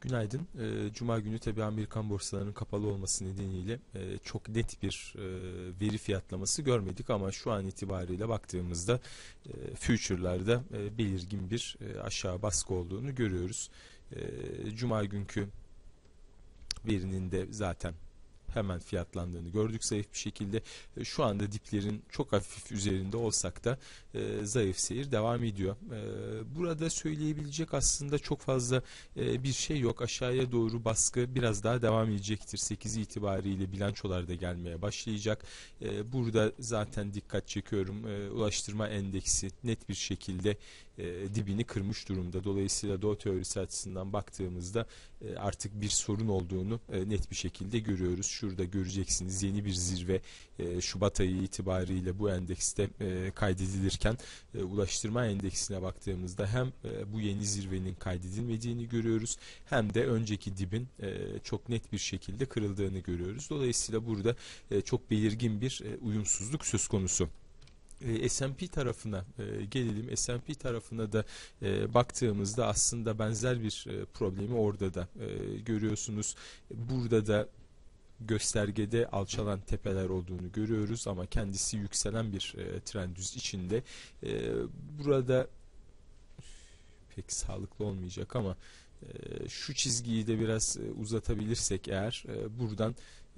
Günaydın. Cuma günü tabii Amerikan borsalarının kapalı olması nedeniyle çok net bir veri fiyatlaması görmedik ama şu an itibariyle baktığımızda future'larda belirgin bir aşağı baskı olduğunu görüyoruz. Cuma günkü verinin de zaten hemen fiyatlandığını gördük zayıf bir şekilde. Şu anda diplerin çok hafif üzerinde olsak da zayıf seyir devam ediyor. Burada söyleyebilecek aslında çok fazla bir şey yok. Aşağıya doğru baskı biraz daha devam edecektir. 8 itibariyle bilançolar da gelmeye başlayacak. Burada zaten dikkat çekiyorum. Ulaştırma endeksi net bir şekilde dibini kırmış durumda. Dolayısıyla Dow teorisi açısından baktığımızda artık bir sorun olduğunu net bir şekilde görüyoruz. Şurada göreceksiniz yeni bir zirve Şubat ayı itibariyle bu endekste kaydedilirken ulaştırma endeksine baktığımızda hem bu yeni zirvenin kaydedilmediğini görüyoruz hem de önceki dibin çok net bir şekilde kırıldığını görüyoruz. Dolayısıyla burada çok belirgin bir uyumsuzluk söz konusu. S&P tarafına gelelim. S&P tarafına da baktığımızda aslında benzer bir problemi orada da görüyorsunuz. Burada da göstergede alçalan tepeler olduğunu görüyoruz ama kendisi yükselen bir trend düz içinde. Burada pek sağlıklı olmayacak ama şu çizgiyi de biraz uzatabilirsek eğer buradan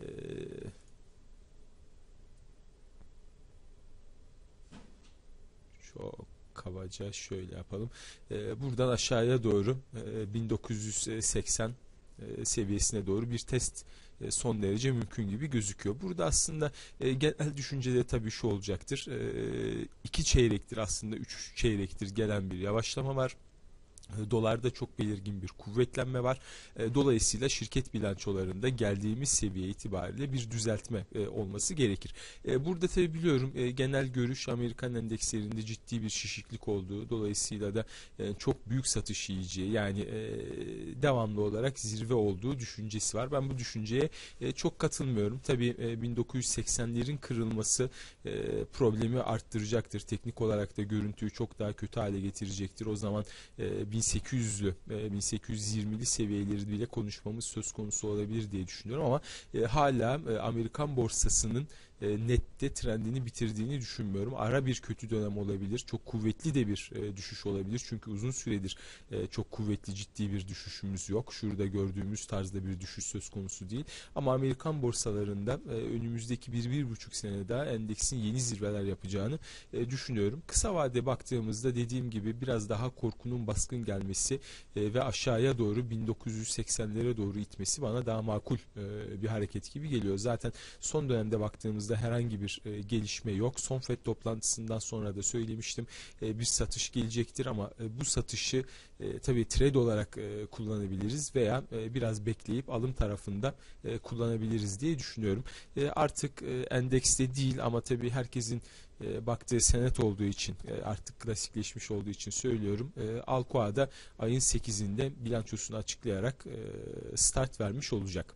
çok kabaca şöyle yapalım. Buradan aşağıya doğru 1980 seviyesine doğru bir test son derece mümkün gibi gözüküyor. Burada aslında genel düşüncede tabii şu olacaktır. 2 çeyrektir aslında 3 çeyrektir gelen bir yavaşlama var. Dolarda çok belirgin bir kuvvetlenme var. Dolayısıyla şirket bilançolarında geldiğimiz seviye itibariyle bir düzeltme olması gerekir. Burada tabi biliyorum genel görüş Amerikan endekslerinde ciddi bir şişiklik olduğu, dolayısıyla da çok büyük satış yiyeceği, yani devamlı olarak zirve olduğu düşüncesi var. Ben bu düşünceye çok katılmıyorum. Tabi 1980'lerin kırılması problemi arttıracaktır. Teknik olarak da görüntüyü çok daha kötü hale getirecektir. O zaman 1800'lü 1820'li seviyeleri bile konuşmamız söz konusu olabilir diye düşünüyorum ama hala Amerikan borsasının nette trendini bitirdiğini düşünmüyorum. Ara bir kötü dönem olabilir. Çok kuvvetli de bir düşüş olabilir. Çünkü uzun süredir çok kuvvetli ciddi bir düşüşümüz yok. Şurada gördüğümüz tarzda bir düşüş söz konusu değil. Ama Amerikan borsalarında önümüzdeki 1-1,5 sene daha endeksin yeni zirveler yapacağını düşünüyorum. Kısa vade baktığımızda dediğim gibi biraz daha korkunun baskın gelmesi ve aşağıya doğru 1980'lere doğru itmesi bana daha makul bir hareket gibi geliyor. Zaten son dönemde baktığımızda herhangi bir gelişme yok. Son FED toplantısından sonra da söylemiştim. Bir satış gelecektir ama bu satışı tabii trade olarak kullanabiliriz veya biraz bekleyip alım tarafında kullanabiliriz diye düşünüyorum. Artık endekste değil ama tabii herkesin baktığı senet olduğu için artık klasikleşmiş olduğu için söylüyorum. Alcoa'da ayın 8'inde bilançosunu açıklayarak start vermiş olacak.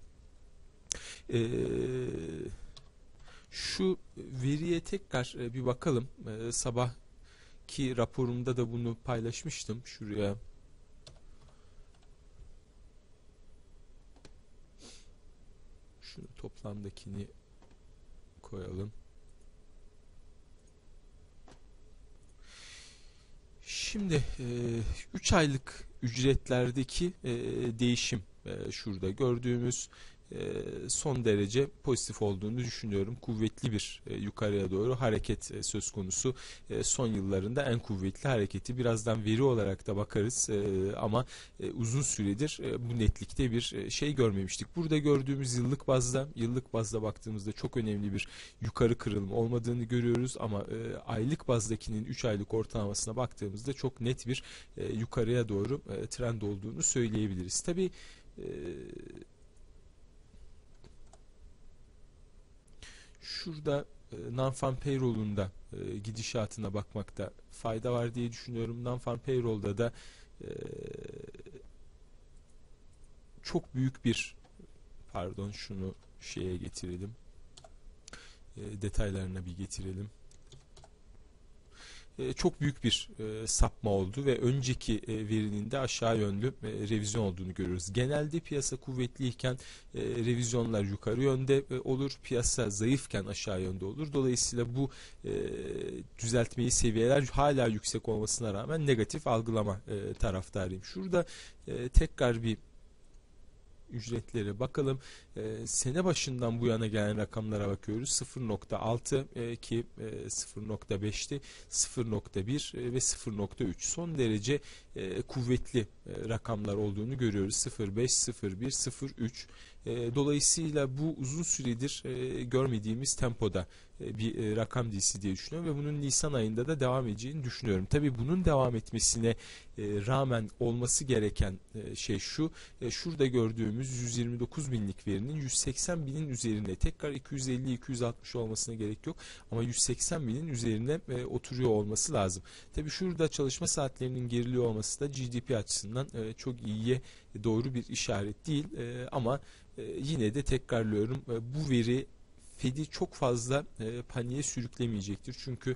Şu veriye tekrar bir bakalım. Sabahki raporumda da bunu paylaşmıştım. Şuraya şunu toplamdakini koyalım. Şimdi 3 aylık ücretlerdeki değişim şurada gördüğümüz son derece pozitif olduğunu düşünüyorum. Kuvvetli bir yukarıya doğru hareket söz konusu. Son yıllarında en kuvvetli hareketi. Birazdan veri olarak da bakarız ama uzun süredir bu netlikte bir şey görmemiştik. Burada gördüğümüz yıllık bazda baktığımızda çok önemli bir yukarı kırılma olmadığını görüyoruz ama aylık bazdakinin 3 aylık ortalamasına baktığımızda çok net bir yukarıya doğru trend olduğunu söyleyebiliriz. Tabii şurada non-farm payroll'un da gidişatına bakmakta fayda var diye düşünüyorum. Non-farm payroll'da da çok büyük bir şunu şeye getirelim. Detaylarına bir getirelim. çok büyük bir sapma oldu ve önceki verinin de aşağı yönlü revizyon olduğunu görüyoruz. Genelde piyasa kuvvetliyken revizyonlar yukarı yönde olur, piyasa zayıfken aşağı yönde olur. Dolayısıyla bu düzeltmeyi seviyeler hala yüksek olmasına rağmen negatif algılama taraftarıyım. Şurada tekrar bir ücretlere bakalım. Sene başından bu yana gelen rakamlara bakıyoruz. 0.6 ki 0.5'ti, 0.1 ve 0.3 son derece kuvvetli rakamlar olduğunu görüyoruz. 0.5, 0.1, 0.3. Dolayısıyla bu uzun süredir görmediğimiz tempoda bir rakam dizisi diye düşünüyorum ve bunun Nisan ayında da devam edeceğini düşünüyorum. Tabii bunun devam etmesine rağmen olması gereken şey şu. Şurada gördüğümüz 129 binlik verinin 180 binin üzerine, tekrar 250-260 olmasına gerek yok ama 180 binin üzerine oturuyor olması lazım. Tabii şurada çalışma saatlerinin geriliyor olması da GDP açısından çok iyiye doğru bir işaret değil ama yine de tekrarlıyorum, bu veri Fed'i çok fazla paniğe sürüklemeyecektir. Çünkü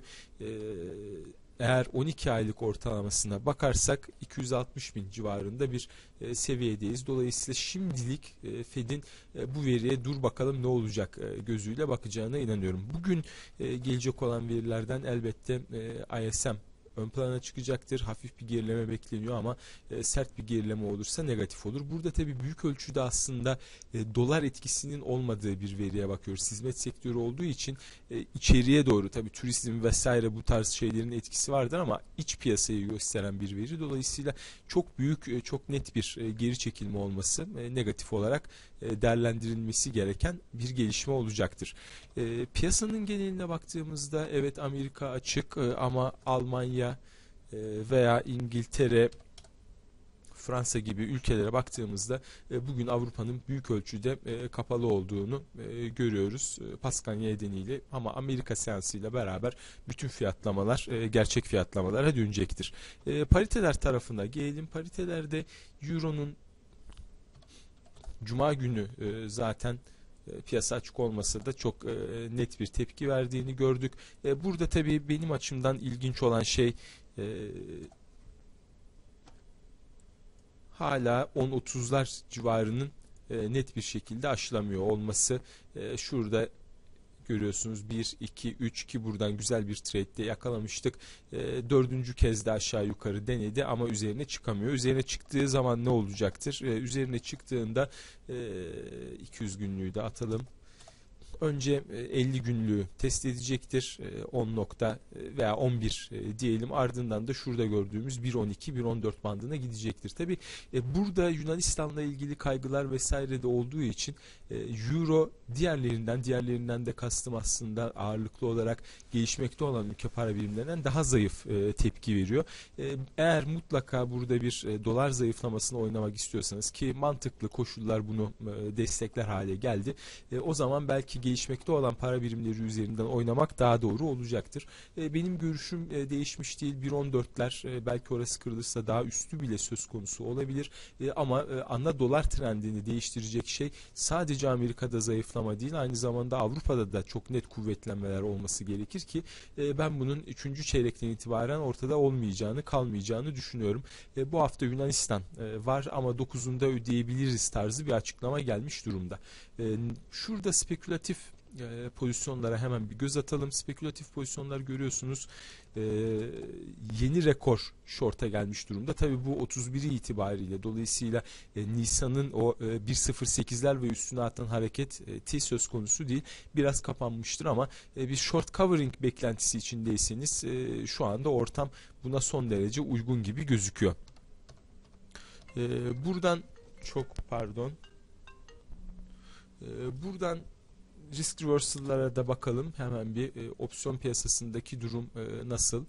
eğer 12 aylık ortalamasına bakarsak 260 bin civarında bir seviyedeyiz. Dolayısıyla şimdilik Fed'in bu veriye dur bakalım ne olacak gözüyle bakacağına inanıyorum. Bugün gelecek olan verilerden elbette ISM ön plana çıkacaktır. Hafif bir gerileme bekleniyor ama sert bir gerileme olursa negatif olur. Burada tabii büyük ölçüde aslında dolar etkisinin olmadığı bir veriye bakıyoruz. Hizmet sektörü olduğu için içeriye doğru, tabii turizm vesaire bu tarz şeylerin etkisi vardır ama iç piyasayı gösteren bir veri. Dolayısıyla çok büyük, çok net bir geri çekilme olması negatif olarak değerlendirilmesi gereken bir gelişme olacaktır. Piyasanın geneline baktığımızda evet Amerika açık ama Almanya veya İngiltere, Fransa gibi ülkelere baktığımızda bugün Avrupa'nın büyük ölçüde kapalı olduğunu görüyoruz Paskalya nedeniyle, ama Amerika seansıyla beraber bütün fiyatlamalar gerçek fiyatlamalara dönecektir. Pariteler tarafına gelelim. Paritelerde Euro'nun Cuma günü zaten piyasa açık olmasa da çok net bir tepki verdiğini gördük. Burada tabii benim açımdan ilginç olan şey hala 10.30'lar civarının net bir şekilde aşılamıyor olması. Şurada görüyorsunuz 1, 2, 3 ki buradan güzel bir trade'de yakalamıştık. Dördüncü kez de aşağı yukarı denedi ama üzerine çıkamıyor. Üzerine çıktığı zaman ne olacaktır? Üzerine çıktığında 200 günlüğü de atalım. Önce 50 günlüğü test edecektir. 10 nokta veya 11 diyelim. Ardından da şurada gördüğümüz 1.12, 1.14 bandına gidecektir. Tabi burada Yunanistan'la ilgili kaygılar vesaire de olduğu için Euro diğerlerinden de kastım aslında ağırlıklı olarak gelişmekte olan ülke para birimlerinden daha zayıf tepki veriyor. Eğer mutlaka burada bir dolar zayıflamasını oynamak istiyorsanız, ki mantıklı koşullar bunu destekler hale geldi, o zaman belki gelişmekte olan para birimleri üzerinden oynamak daha doğru olacaktır. Benim görüşüm değişmiş değil. 1.14'ler belki orası kırılırsa daha üstü bile söz konusu olabilir. Ama ana dolar trendini değiştirecek şey sadece Amerika'da zayıflama değil, aynı zamanda Avrupa'da da çok net kuvvetlenmeler olması gerekir ki ben bunun 3. çeyrekten itibaren ortada olmayacağını, kalmayacağını düşünüyorum. Bu hafta Yunanistan var ama 9'unda ödeyebiliriz tarzı bir açıklama gelmiş durumda. Şurada spekülatif pozisyonlara hemen bir göz atalım. Spekülatif pozisyonlar görüyorsunuz yeni rekor short'a gelmiş durumda. Tabii bu 31'i itibariyle, dolayısıyla Nisan'ın o 1.08'ler ve üstüne atan hareketi söz konusu değil. Biraz kapanmıştır ama bir short covering beklentisi içindeyseniz şu anda ortam buna son derece uygun gibi gözüküyor. Buradan buradan risk reversal'lara da bakalım. Hemen bir opsiyon piyasasındaki durum nasıl?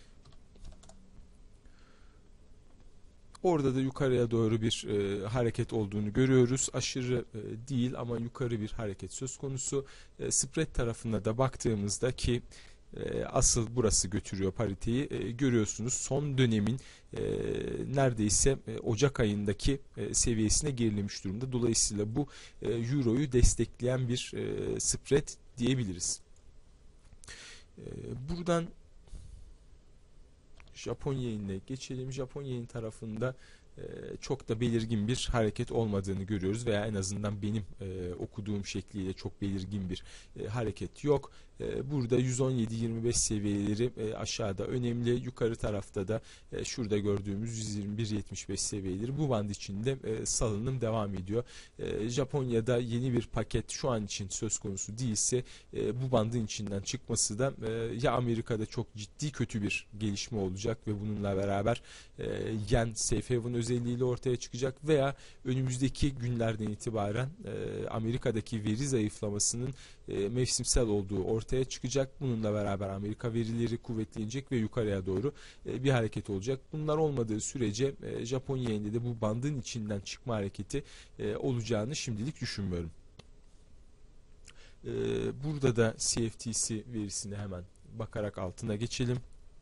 Orada da yukarıya doğru bir hareket olduğunu görüyoruz. Aşırı değil ama yukarı bir hareket söz konusu. Spread tarafına da baktığımızda ki asıl burası götürüyor pariteyi. Görüyorsunuz son dönemin neredeyse Ocak ayındaki seviyesine gerilemiş durumda. Dolayısıyla bu Euro'yu destekleyen bir spread diyebiliriz. Buradan Japon yenine geçelim. Japon yen tarafında çok da belirgin bir hareket olmadığını görüyoruz veya en azından benim okuduğum şekliyle çok belirgin bir hareket yok. Burada 117-25 seviyeleri aşağıda önemli. Yukarı tarafta da şurada gördüğümüz 121-75 seviyeleri, bu band içinde salınım devam ediyor. Japonya'da yeni bir paket şu an için söz konusu değilse bu bandın içinden çıkması da ya Amerika'da çok ciddi kötü bir gelişme olacak ve bununla beraber yen safe haven özelliğiyle ortaya çıkacak veya önümüzdeki günlerden itibaren Amerika'daki veri zayıflamasının mevsimsel olduğu ortaya çıkacak. Bununla beraber Amerika verileri kuvvetlenecek ve yukarıya doğru bir hareket olacak. Bunlar olmadığı sürece Japon yeninde de bu bandın içinden çıkma hareketi olacağını şimdilik düşünmüyorum. Burada da CFTC verisine hemen bakarak altına geçelim.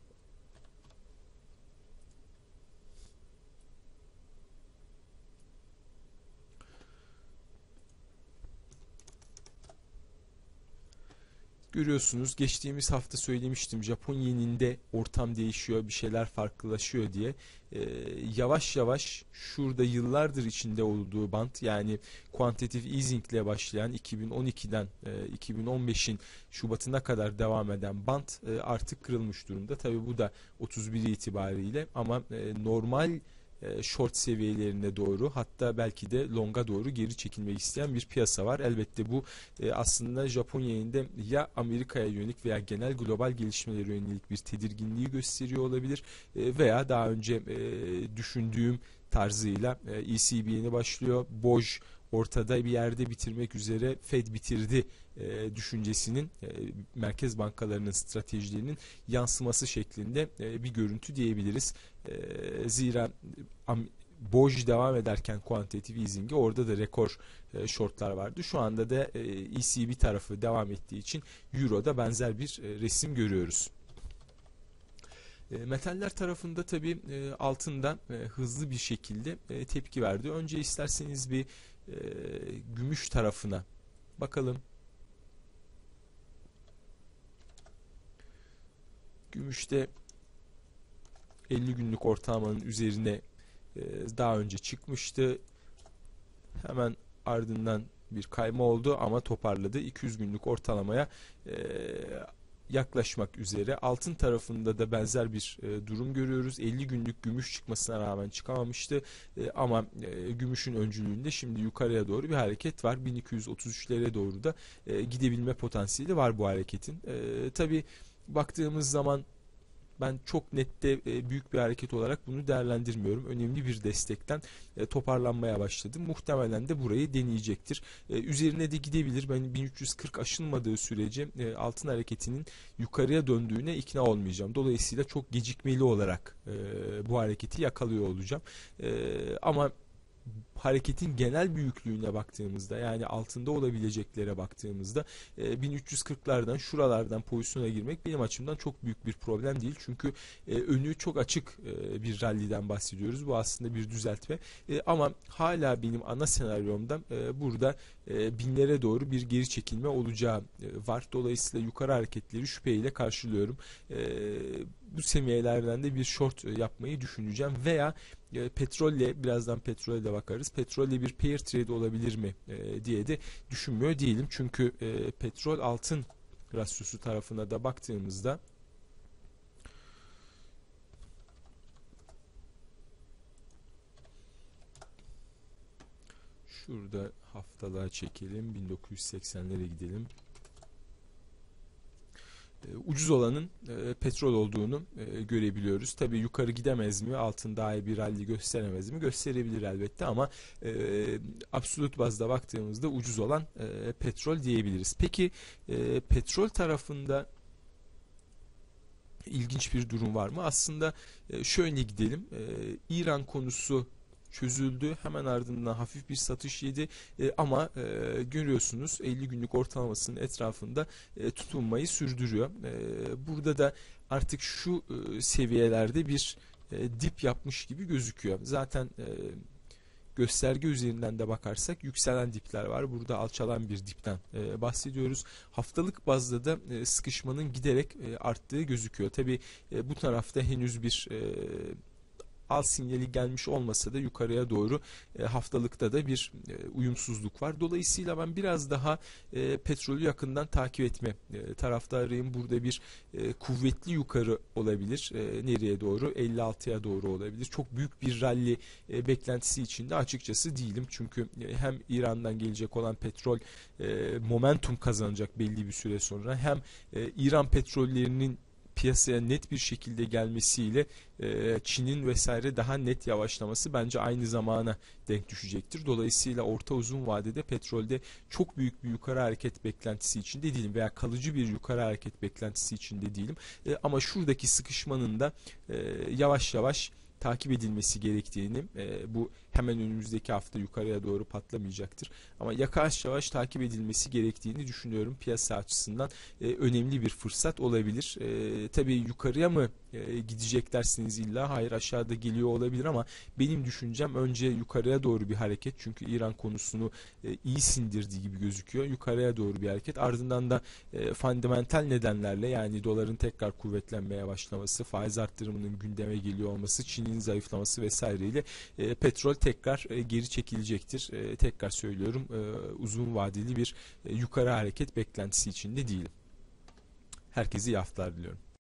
Görüyorsunuz, geçtiğimiz hafta söylemiştim, Japon yeninde ortam değişiyor, bir şeyler farklılaşıyor diye. Yavaş yavaş şurada yıllardır içinde olduğu band, yani quantitative easing ile başlayan 2012'den 2015'in Şubat'ına kadar devam eden band artık kırılmış durumda. Tabi bu da 31 itibariyle, ama normal short seviyelerine doğru, hatta belki de longa doğru geri çekilmek isteyen bir piyasa var. Elbette bu aslında Japon yeninde ya Amerika'ya yönelik veya genel global gelişmelere yönelik bir tedirginliği gösteriyor olabilir veya daha önce düşündüğüm tarzıyla ECB yeni başlıyor, BOJ ortada bir yerde bitirmek üzere, Fed bitirdi düşüncesinin merkez bankalarının stratejilerinin yansıması şeklinde bir görüntü diyebiliriz. Zira BOJ devam ederken quantitative easing'e, orada da rekor shortlar vardı. Şu anda da ECB tarafı devam ettiği için Euro'da benzer bir resim görüyoruz. Metaller tarafında tabi altında hızlı bir şekilde tepki verdi. Önce isterseniz bir gümüş tarafına bakalım. Gümüşte 50 günlük ortalamanın üzerine daha önce çıkmıştı. Hemen ardından bir kayma oldu ama toparladı. 200 günlük ortalamaya yaklaşmak üzere. Altın tarafında da benzer bir durum görüyoruz. 50 günlük gümüş çıkmasına rağmen çıkamamıştı. Ama gümüşün öncülüğünde şimdi yukarıya doğru bir hareket var. 1233'lere doğru da gidebilme potansiyeli var bu hareketin. Tabii baktığımız zaman ben çok nette büyük bir hareket olarak bunu değerlendirmiyorum. Önemli bir destekten toparlanmaya başladı. Muhtemelen de burayı deneyecektir. Üzerine de gidebilir. Ben 1340 aşılmadığı sürece altın hareketinin yukarıya döndüğüne ikna olmayacağım. Dolayısıyla çok gecikmeli olarak bu hareketi yakalıyor olacağım. Ama hareketin genel büyüklüğüne baktığımızda, yani altında olabileceklere baktığımızda 1340'lardan şuralardan pozisyona girmek benim açımdan çok büyük bir problem değil. Çünkü önü çok açık bir ralliden bahsediyoruz. Bu aslında bir düzeltme. Ama hala benim ana senaryomda burada binlere doğru bir geri çekilme olacağı var. Dolayısıyla yukarı hareketleri şüpheyle karşılıyorum. Bu seviyelerden de bir short yapmayı düşüneceğim veya petrolle, birazdan petrole de bakarız. Petrolle bir pair trade olabilir mi diye de düşünmüyor değilim. Çünkü petrol altın rasyosu tarafına da baktığımızda şurada haftalığa çekelim, 1980'lere gidelim. Ucuz olanın petrol olduğunu görebiliyoruz. Tabii yukarı gidemez mi? Altın daha iyi bir rally gösteremez mi? Gösterebilir elbette, ama absolut bazda baktığımızda ucuz olan petrol diyebiliriz. Peki petrol tarafında ilginç bir durum var mı? Aslında şöyle gidelim. İran konusu çözüldü. Hemen ardından hafif bir satış yedi. Ama görüyorsunuz 50 günlük ortalamasının etrafında tutunmayı sürdürüyor. Burada da artık şu seviyelerde bir dip yapmış gibi gözüküyor. Zaten gösterge üzerinden de bakarsak yükselen dipler var. Burada alçalan bir dipten bahsediyoruz. Haftalık bazda da sıkışmanın giderek arttığı gözüküyor. Tabi bu tarafta henüz bir al sinyali gelmiş olmasa da yukarıya doğru haftalıkta da bir uyumsuzluk var. Dolayısıyla ben biraz daha petrolü yakından takip etme taraftarıyım. Burada bir kuvvetli yukarı olabilir. Nereye doğru? 56'ya doğru olabilir. Çok büyük bir rally beklentisi içinde açıkçası değilim. Çünkü hem İran'dan gelecek olan petrol momentum kazanacak belli bir süre sonra, hem İran petrollerinin piyasaya net bir şekilde gelmesiyle Çin'in vesaire daha net yavaşlaması bence aynı zamana denk düşecektir. Dolayısıyla orta uzun vadede petrolde çok büyük bir yukarı hareket beklentisi içinde değilim veya kalıcı bir yukarı hareket beklentisi içinde değilim. Ama şuradaki sıkışmanın da yavaş yavaş takip edilmesi gerektiğini, bu hemen önümüzdeki hafta yukarıya doğru patlamayacaktır. Ama yavaş yavaş takip edilmesi gerektiğini düşünüyorum. Piyasa açısından önemli bir fırsat olabilir. Tabii yukarıya mı gidecek dersiniz illa? Hayır, aşağıda geliyor olabilir ama benim düşüncem önce yukarıya doğru bir hareket. Çünkü İran konusunu iyi sindirdiği gibi gözüküyor. Yukarıya doğru bir hareket. Ardından da fundamental nedenlerle, yani doların tekrar kuvvetlenmeye başlaması, faiz arttırımının gündeme geliyor olması, Çin'in zayıflaması vesaireyle petrol tekrar geri çekilecektir. Tekrar söylüyorum, uzun vadeli bir yukarı hareket beklentisi içinde değilim. Herkese iyi haftalar diliyorum.